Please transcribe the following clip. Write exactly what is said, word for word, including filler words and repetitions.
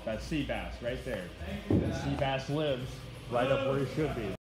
That's sea bass right there. Sea bass lives right up where he should be.